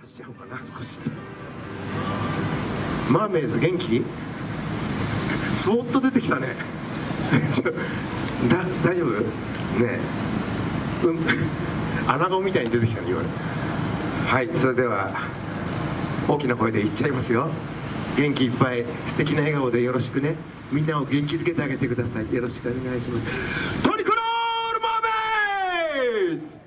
しちゃおうかな。少しマーメイズ元気？そーっと出てきたね。大丈夫ねえ、穴子みたいに出てきたね今ね。はい、それでは大きな声で言っちゃいますよ。元気いっぱい素敵な笑顔でよろしくね。みんなを元気づけてあげてください。よろしくお願いします。トリコロールマーメイズ。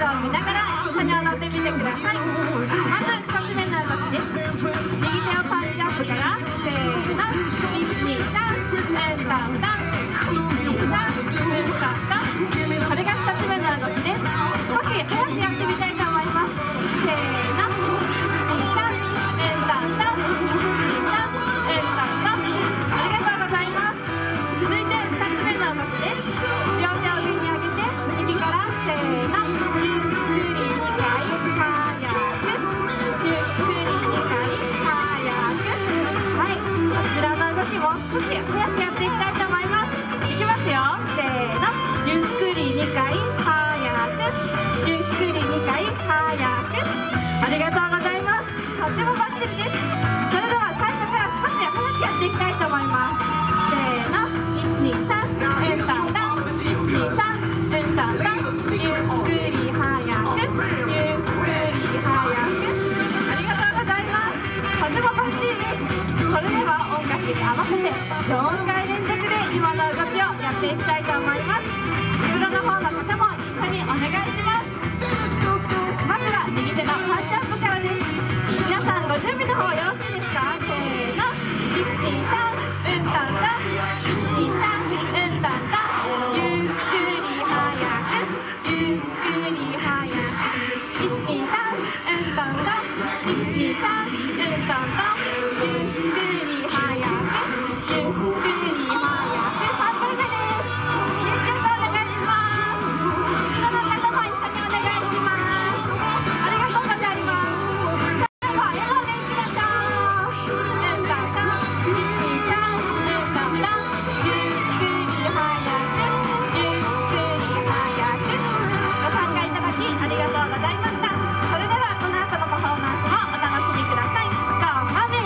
を見ながら一緒に踊ってみてください。まず1つ目の動きです。右手をパンチアップからせーの123タンタン123タンタン。これが2つ目の動きです。少し早くやってみたいと思います。せーの123タンタン123タンタン。ありがとうございます。続いて2つ目の動きです。両手を上に上げて右からせーのゆっくり2回早くゆっくり2回早く。はい、こちらの動きも少し早くやっていきたいと思います。いきますよ。せーのゆっくり2回早くゆっくり2回早く。ありがとうございます。とってもバッチリです。それでは最初から少し早くやっていきたいと思います。せーの123タンタン123タンタン。ゆっくり早くゆっくり早く。ありがとうございます。とてもバッチリです。それでは音楽に合わせて4回連続で今の動きをやっていきたいと思います。後ろの方の方も一緒にお願いします。まずは右手のパンチアップからです。皆さんご準備の方よろしいですか。せーの123タンタン123タンタン。ゆっくり早くゆっくり早く123タンタン123タンタン。ゆっくり早くゆっくり早く。3回目です。ゆっくりとお願いします。後ろの方も一緒にお願いします。ありがとうございます。最後は笑顔でいきましょう。タンタン123タンタン。ゆっくり早くゆっくり早く。ご参加いただきありがとうございました。それではこの後のパフォーマンスもお楽しみください。Go Marvin!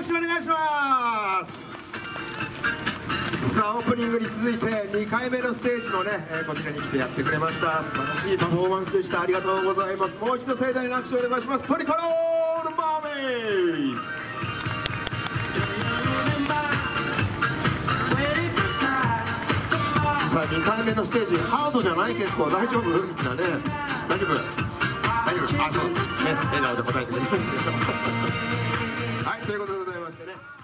手お願いします。さあオープニングに続いて2回目のステージもね、こちらに来てやってくれました。素晴らしいパフォーマンスでした。ありがとうございます。もう一度盛大な拍手をお願いします。トリコロールマーメイ。さあ2回目のステージハードじゃない？結構大丈夫？みんなね、大丈夫？大丈夫？あ、そうね、笑顔で答えてくれましたよはい、ということでございましてね。